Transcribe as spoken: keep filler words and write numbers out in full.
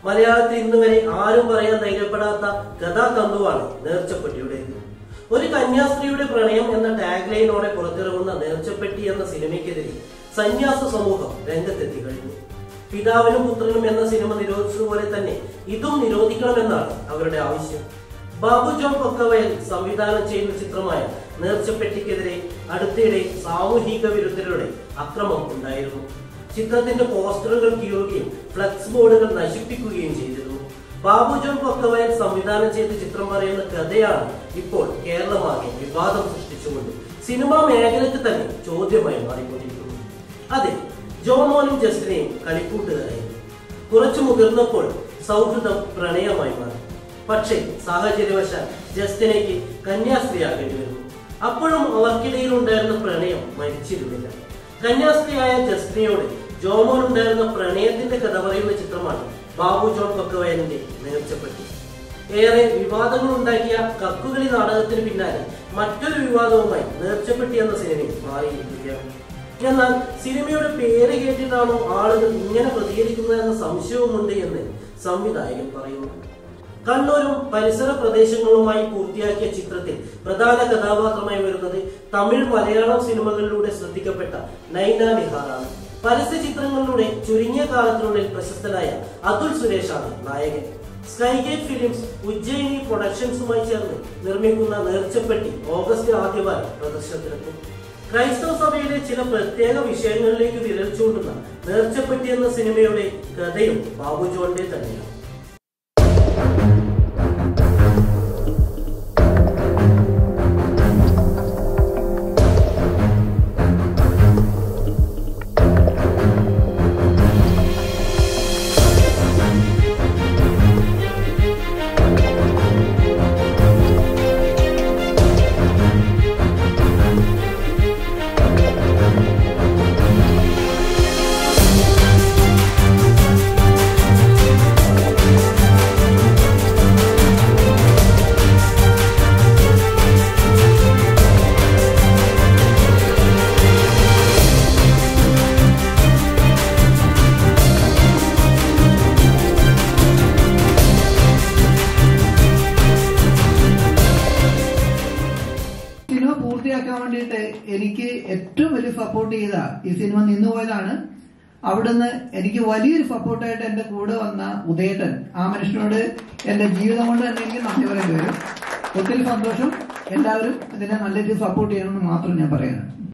മലയാളത്തിൽ ഇന്ന് വരെ ആരും പറയാൻ ധൈര്യപ്പെടാത്ത കഥാതന്തുവാണ് നേർച്ചപ്പെട്ടിയുടേത്. ഒരു കന്യാസ്ത്രീയുടെ പ്രണയം എന്ന ടാഗ് ലൈനോടെ പുറത്തിറങ്ങുന്ന നേർച്ചപ്പെട്ടി എന്ന സിനിമയ്ക്കെതിരെ സന്യാസ സമൂഹം രംഗത്തെത്തി കഴിഞ്ഞു. പിതാവിനും പുത്രനും എന്ന സിനിമ നിരോധിച്ചതുപോലെ തന്നെ ഇതും നിരോധിക്കണമെന്നാണ് അവരുടെ ആവശ്യം. ബാബു ജോൺ പൊക്കവയൽ സംവിധാനം ചെയ്യുന്ന ചിത്രമായ നേർച്ചപ്പെട്ടിക്കെതിരെ അടുത്തിടെ സാമൂഹിക വിരുദ്ധരുടെ അക്രമം ഉണ്ടായിരുന്നു. ചിത്രത്തിന്റെ പോസ്റ്ററുകൾ കീറുകയും ഫ്ലക്സ് ബോർഡുകൾ നശിപ്പിക്കുകയും ചെയ്തിരുന്നു. ബാബു ജോൺ പൊക്കവയൽ സംവിധാനം ചെയ്ത ചിത്രം പറയുന്ന കഥയാണ് ഇപ്പോൾ കേരളമാകെ വിവാദം സൃഷ്ടിച്ചുകൊണ്ട് സിനിമാ മേഖലയ്ക്ക് തന്നെ ചോദ്യമായി മാറിക്കൊണ്ടിരിക്കുന്നു. അതെ, ജോമോനും ജസ്റ്റിനെയും കളിക്കൂട്ടുകാരായിരുന്നു. കുറച്ചു മുതിർന്നപ്പോൾ സൗഹൃദം പ്രണയമായി മാറി. പക്ഷേ സാഹചര്യവശാൽ ജസ്റ്റിനേക്ക് കന്യാസ്ത്രീയാകേണ്ടി വരുന്നു. അപ്പോഴും അവർക്കിടയിൽ ഉണ്ടായിരുന്ന പ്രണയം മരിച്ചിരുന്നില്ല. കന്യാസ്ത്രീയായ ജസ്റ്റിനയോട് ജോമോൻ ഉണ്ടായിരുന്ന പ്രണയത്തിന്റെ കഥ പറയുന്ന ചിത്രമാണ് ബാബു ജോൺ പൊക്കവയലിന്റെ നേർച്ചപ്പെട്ടി. ഏറെ വിവാദങ്ങൾ ഉണ്ടാക്കിയ കക്കുകളി നാടകത്തിന് പിന്നാലെ മറ്റൊരു വിവാദവുമായി നേർച്ചപ്പെട്ടി എന്ന സിനിമ മാറിയിരിക്കുകയാണ്. എന്നാൽ സിനിമയുടെ പേര് കേട്ടിട്ടാണോ ആളുകൾ ഇങ്ങനെ പ്രതികരിക്കുന്നത് എന്ന സംശയവുമുണ്ട് എന്ന് സംവിധായകൻ പറയുന്നു. കണ്ണൂരും പരിസര പ്രദേശങ്ങളുമായി പൂർത്തിയാക്കിയ ചിത്രത്തിൽ പ്രധാന കഥാപാത്രമായി വരുന്നത് തമിഴ് മലയാളം സിനിമകളിലൂടെ ശ്രദ്ധിക്കപ്പെട്ട നൈന നിഹാറാണ്. പരസ്യ ചിത്രങ്ങളിലൂടെ ചുരുങ്ങിയ കാലത്തിനുള്ളിൽ പ്രശസ്തനായ അതുൽ സുരേഷാണ് നായകൻ. സ്കൈഗേറ്റ് ഫിലിംസ് ഉജ്ജയിനി പ്രൊഡക്ഷൻസുമായി ചേർന്ന് നിർമ്മിക്കുന്ന നേർച്ചപ്പെട്ടി ഓഗസ്റ്റ് ആദ്യവാരം പ്രദർശനത്തിലെത്തും. ക്രൈസ്തവ സഭയിലെ ചില പ്രത്യേക വിഷയങ്ങളിലേക്ക് വിരൽ ചൂണ്ടുന്ന നേർച്ചപ്പെട്ടി എന്ന സിനിമയുടെ കഥയും ബാബു ജോണിന്റെ തന്നെയാണ്. പൂർത്തിയാക്കാൻ വേണ്ടിയിട്ട് എനിക്ക് ഏറ്റവും വലിയ സപ്പോർട്ട് ചെയ്ത ഈ സിനിമ നിന്നുപോയതാണ്. അവിടുന്ന് എനിക്ക് വലിയൊരു സപ്പോർട്ടായിട്ട് എന്റെ കൂടെ വന്ന ഉദയേട്ടൻ, ആ മനുഷ്യനോട് എന്റെ ജീവിതം കൊണ്ട് തന്നെ എനിക്ക് നന്ദി പറയേണ്ടി വരും. ഒത്തിരി സന്തോഷം. എല്ലാവരും ഇതിനെ നല്ല രീതിയിൽ സപ്പോർട്ട് ചെയ്യണമെന്ന് മാത്രം ഞാൻ പറയുന്നു.